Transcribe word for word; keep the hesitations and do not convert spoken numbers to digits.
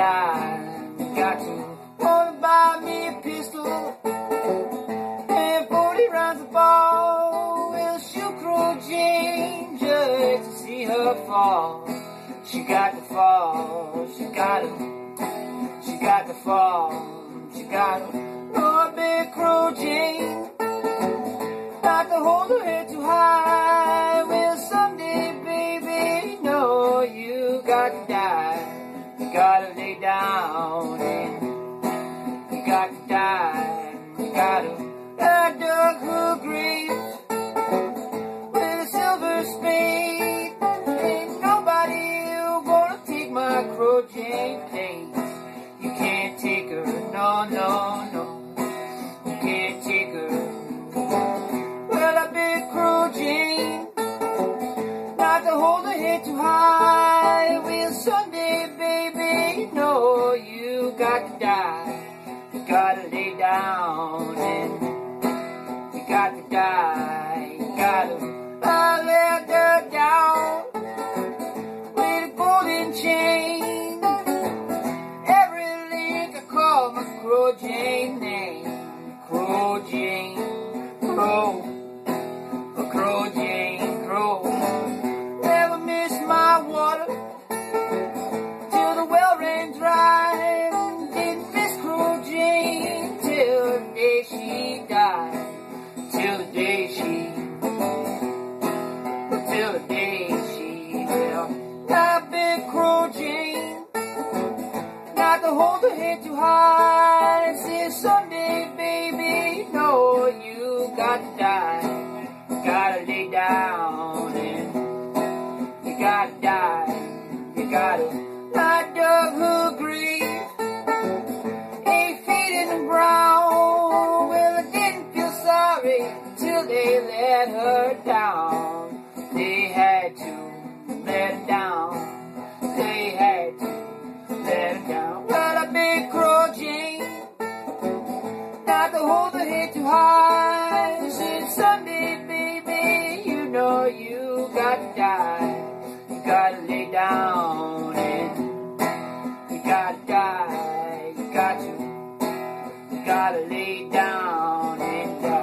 die. You got to wanna buy me a pistol and forty rounds of ball. We'll shoot Crow Jane just to see her fall. She got to fall. She got to. She got to fall. She got to. Oh, big Crow Jane. Not to hold her head too high. Well, someday, baby, no, you got to die. You gotta lay down and you got to die. You gotta. I dug her grave with a silver spade. Ain't nobody gonna take my Crow Jane place. You can't take her, no, no, no. You can't take her. Well, I beg Crow Jane not to hold her head too high. Well, someday, baby, no, you got to die. You gotta lay down and you got to die. You gotta. I let her down with a golden chain. Every link I call my Crow Jane name. Crow Jane, Crow, a Crow Jane, Crow. Never miss my water till the well ran dry. Didn't miss Crow Jane till the day she died. Till the day she, till the day she, well, I've been Crow Jane, not to hold her head too high. Says someday, baby, no, you got to die. You gotta lay down and you gotta die. You gotta. I dug her grave eight feet in the ground. Well, I didn't feel sorry till they let her down. They had to let her down. They had to let her down. But I beg Crow Jane not to hold her head too high. Said someday, baby, you know you got to die. You gotta lay down and you gotta die. You got to. You gotta lay down and die.